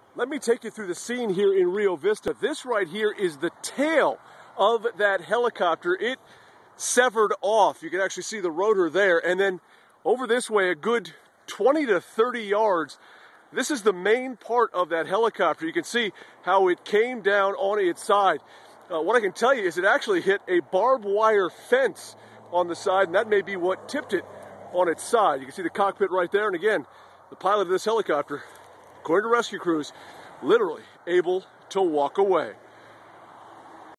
Let me take you through the scene here in Rio Vista. This right here is the tail of that helicopter. It severed off. You can actually see the rotor there. And then over this way, a good 20 to 30 yards, this is the main part of that helicopter. You can see how it came down on its side. What I can tell you is it actually hit a barbed wire fence on the side, and that may be what tipped it on its side. You can see the cockpit right there. And again, the pilot of this helicopter, according to rescue crews, literally able to walk away.